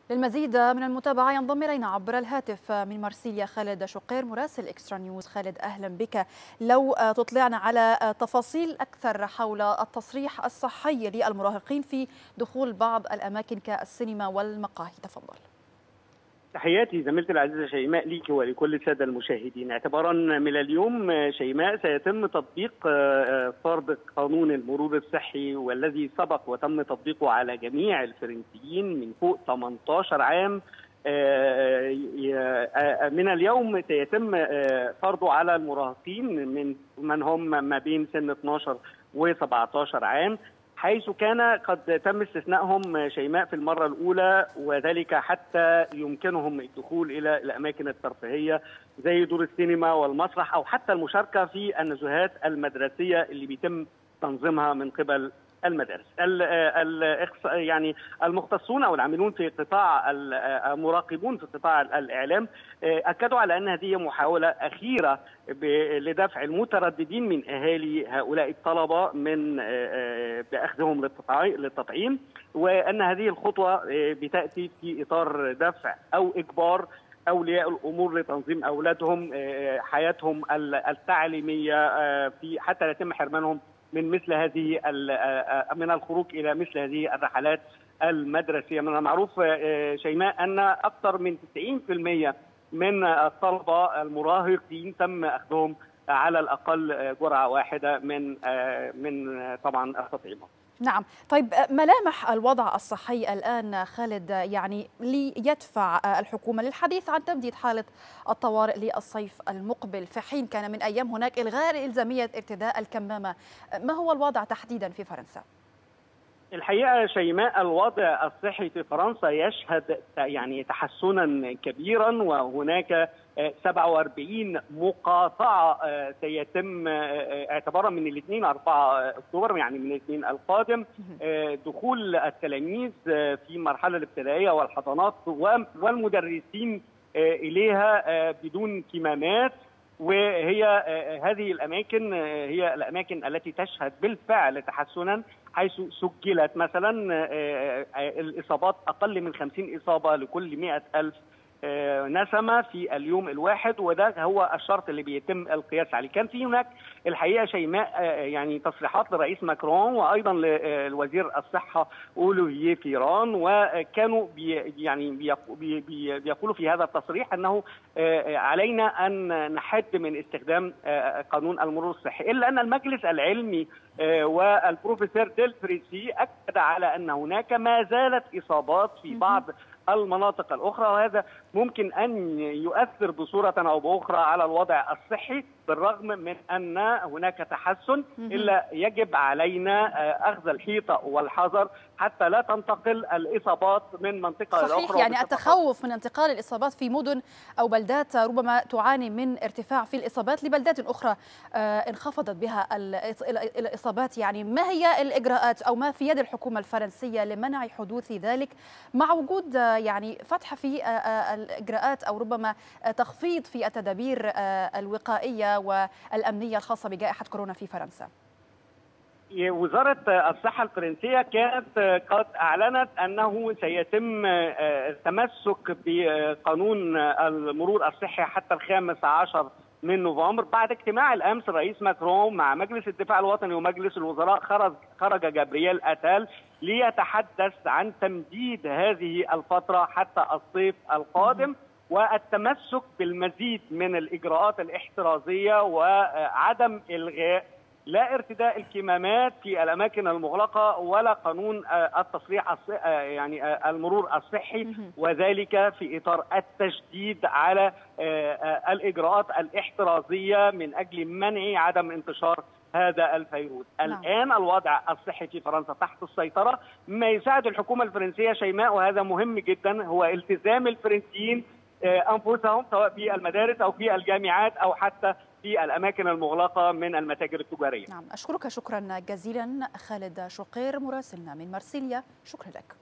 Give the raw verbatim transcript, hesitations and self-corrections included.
للمزيد من المتابعة ينضم إلينا عبر الهاتف من مرسيليا خالد شقير مراسل إكسترا نيوز. خالد، أهلا بك. لو تطلعنا على تفاصيل أكثر حول التصريح الصحي للمراهقين في دخول بعض الأماكن كالسينما والمقاهي، تفضل. تحياتي زميلتي العزيزة شيماء ليك ولكل السادة المشاهدين. اعتبارا من اليوم شيماء سيتم تطبيق فرض قانون المرور الصحي والذي سبق وتم تطبيقه على جميع الفرنسيين من فوق ثمانية عشر عام. من اليوم سيتم فرضه على المراهقين من من هم ما بين سن اثناشر و سبعة عشر عام، حيث كان قد تم استثنائهم شيماء في المرة الأولى، وذلك حتى يمكنهم الدخول إلى الأماكن الترفيهية زي دور السينما والمسرح أو حتى المشاركة في النزهات المدرسية اللي بيتم تنظيمها من قبل المدارس. ال ال يعني المختصون او العاملون في قطاع المراقبون في قطاع الاعلام اكدوا على ان هذه محاوله اخيره لدفع المترددين من اهالي هؤلاء الطلبه من باخذهم للتطعيم، وان هذه الخطوه بتاتي في اطار دفع او اجبار اولياء الامور لتنظيم اولادهم حياتهم التعليميه في حتى لا يتم حرمانهم من مثل هذه من الخروج الى مثل هذه الرحلات المدرسيه. من المعروف شيماء ان اكثر من تسعين بالمئة من الطلبه المراهقين تم اخذهم على الاقل جرعه واحده من من طبعا التطعيمات. نعم، طيب ملامح الوضع الصحي الآن خالد يعني ليدفع الحكومة للحديث عن تمديد حالة الطوارئ للصيف المقبل، في حين كان من أيام هناك إلغاء إلزامية ارتداء الكمامة. ما هو الوضع تحديدا في فرنسا؟ الحقيقة شيماء الوضع الصحي في فرنسا يشهد يعني تحسنا كبيرا، وهناك سبعة وأربعين مقاطعة سيتم اعتبارا من الاثنين أربعة أكتوبر، يعني من الاثنين القادم، دخول التلاميذ في المرحلة الابتدائية والحضانات والمدرسين إليها بدون كمامات. وهي هذه الأماكن هي الأماكن التي تشهد بالفعل تحسنا، حيث سجلت مثلا الإصابات أقل من خمسين إصابة لكل مئة ألف نسمة في اليوم الواحد، وده هو الشرط اللي بيتم القياس عليه. كان في هناك الحقيقه شيماء يعني تصريحات لرئيس ماكرون وايضا لوزير الصحه اوليفيه فيران، وكانوا بي يعني بي بي بيقولوا في هذا التصريح انه علينا ان نحد من استخدام قانون المرور الصحي، الا ان المجلس العلمي والبروفيسور ديلفريسي اكد على ان هناك ما زالت اصابات في بعض المناطق الأخرى، وهذا ممكن أن يؤثر بصورة أو بأخرى على الوضع الصحي. بالرغم من أن هناك تحسن إلا يجب علينا أخذ الحيطة والحذر حتى لا تنتقل الإصابات من منطقة صحيح، لأخرى. يعني التخوف من انتقال الإصابات في مدن أو بلدات ربما تعاني من ارتفاع في الإصابات لبلدات أخرى انخفضت بها الإصابات. يعني ما هي الإجراءات أو ما في يد الحكومة الفرنسية لمنع حدوث ذلك، مع وجود يعني فتح في الإجراءات أو ربما تخفيض في التدابير الوقائية والأمنية الخاصة بجائحة كورونا في فرنسا؟ وزارة الصحة الفرنسية كانت قد أعلنت أنه سيتم التمسك بقانون المرور الصحي حتى الخامس عشر من نوفمبر، بعد اجتماع الأمس الرئيس ماكرون مع مجلس الدفاع الوطني ومجلس الوزراء. خرج خرج جابرييل أتال ليتحدث عن تمديد هذه الفترة حتى الصيف القادم، والتمسك بالمزيد من الإجراءات الاحترازية وعدم إلغاء لا ارتداء الكمامات في الأماكن المغلقة ولا قانون التصريح يعني المرور الصحي، وذلك في إطار التشديد على الإجراءات الاحترازية من أجل منع عدم انتشار هذا الفيروس. نعم. الآن الوضع الصحي في فرنسا تحت السيطرة، ما يساعد الحكومة الفرنسية شيماء وهذا مهم جدا هو التزام الفرنسيين أنفسهم سواء في المدارس أو في الجامعات أو حتى في الأماكن المغلقة من المتاجر التجارية. نعم، أشكرك شكرا جزيلا خالد شقير مراسلنا من مرسيليا، شكرا لك.